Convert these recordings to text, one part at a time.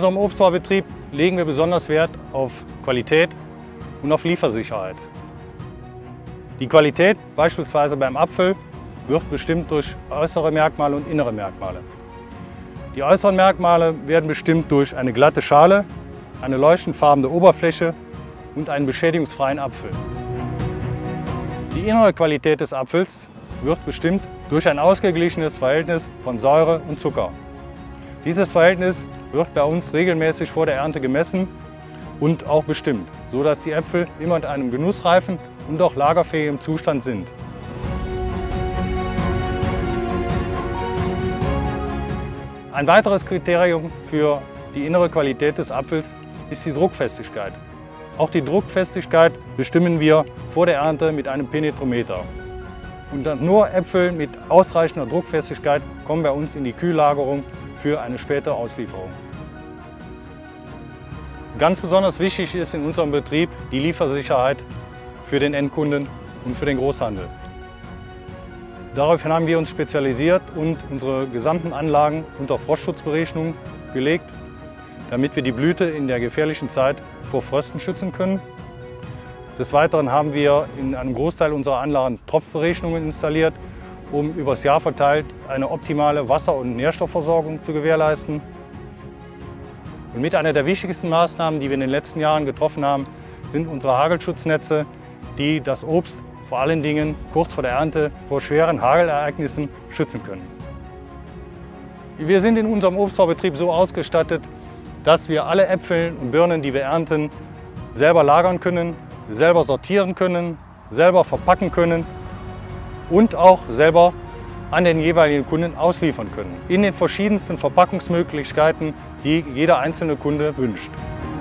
unserem Obstbaubetrieb legen wir besonders Wert auf Qualität und auf Liefersicherheit. Die Qualität, beispielsweise beim Apfel, wird bestimmt durch äußere Merkmale und innere Merkmale. Die äußeren Merkmale werden bestimmt durch eine glatte Schale, eine leuchtend farbene Oberfläche und einen beschädigungsfreien Apfel. Die innere Qualität des Apfels wird bestimmt durch ein ausgeglichenes Verhältnis von Säure und Zucker. Dieses Verhältnis wird bei uns regelmäßig vor der Ernte gemessen und auch bestimmt, sodass die Äpfel immer in einem genussreifen und auch lagerfähigen Zustand sind. Ein weiteres Kriterium für die innere Qualität des Apfels ist die Druckfestigkeit. Auch die Druckfestigkeit bestimmen wir vor der Ernte mit einem Penetrometer. Und nur Äpfel mit ausreichender Druckfestigkeit kommen bei uns in die Kühllagerung für eine spätere Auslieferung. Ganz besonders wichtig ist in unserem Betrieb die Liefersicherheit für den Endkunden und für den Großhandel. Daraufhin haben wir uns spezialisiert und unsere gesamten Anlagen unter Frostschutzberechnung gelegt, damit wir die Blüte in der gefährlichen Zeit vor Frösten schützen können. Des Weiteren haben wir in einem Großteil unserer Anlagen Tropfberechnungen installiert, um übers Jahr verteilt eine optimale Wasser- und Nährstoffversorgung zu gewährleisten. Und mit einer der wichtigsten Maßnahmen, die wir in den letzten Jahren getroffen haben, sind unsere Hagelschutznetze, die das Obst vor allen Dingen kurz vor der Ernte vor schweren Hagelereignissen schützen können. Wir sind in unserem Obstbaubetrieb so ausgestattet, dass wir alle Äpfel und Birnen, die wir ernten, selber lagern können, selber sortieren können, selber verpacken können und auch selber an den jeweiligen Kunden ausliefern können. In den verschiedensten Verpackungsmöglichkeiten, die jeder einzelne Kunde wünscht.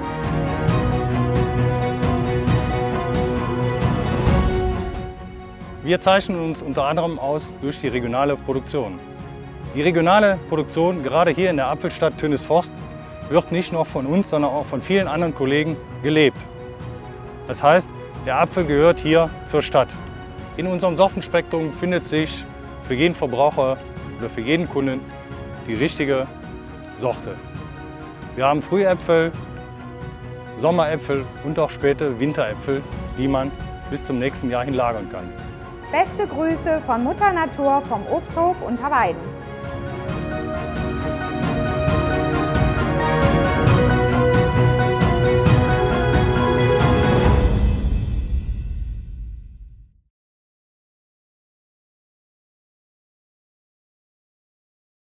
Wir zeichnen uns unter anderem aus durch die regionale Produktion. Die regionale Produktion, gerade hier in der Apfelstadt Tönisvorst, wird nicht nur von uns, sondern auch von vielen anderen Kollegen gelebt. Das heißt, der Apfel gehört hier zur Stadt. In unserem Sortenspektrum findet sich für jeden Verbraucher oder für jeden Kunden die richtige Sorte. Wir haben Frühäpfel, Sommeräpfel und auch späte Winteräpfel, die man bis zum nächsten Jahr hin lagern kann. Beste Grüße von Mutter Natur vom Obsthof Unterweiden.